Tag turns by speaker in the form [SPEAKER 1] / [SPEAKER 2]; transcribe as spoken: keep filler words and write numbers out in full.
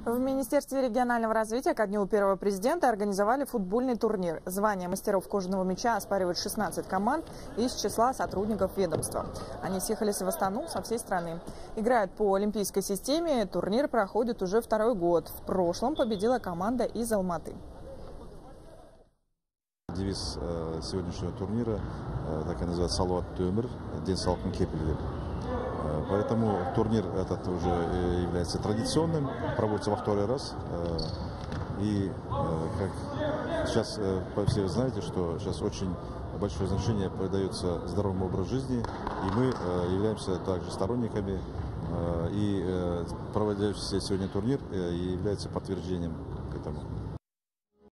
[SPEAKER 1] В Министерстве регионального развития ко дню первого президента организовали футбольный турнир. Звание мастеров кожаного мяча оспаривают шестнадцать команд из числа сотрудников ведомства. Они съехались в Астану со всей страны. Играют по олимпийской системе. Турнир проходит уже второй год. В прошлом победила команда из Алматы.
[SPEAKER 2] Девиз э, сегодняшнего турнира э, так и называется «Салауатты өмір, денсаулықтың кепілі». Э, поэтому турнир этот уже является традиционным, проводится во второй раз. Э, и э, как сейчас э, все знаете, что сейчас очень большое значение придается здоровому образу жизни, и мы э, являемся также сторонниками, э, и э, проводящийся сегодня турнир э, является подтверждением к этому.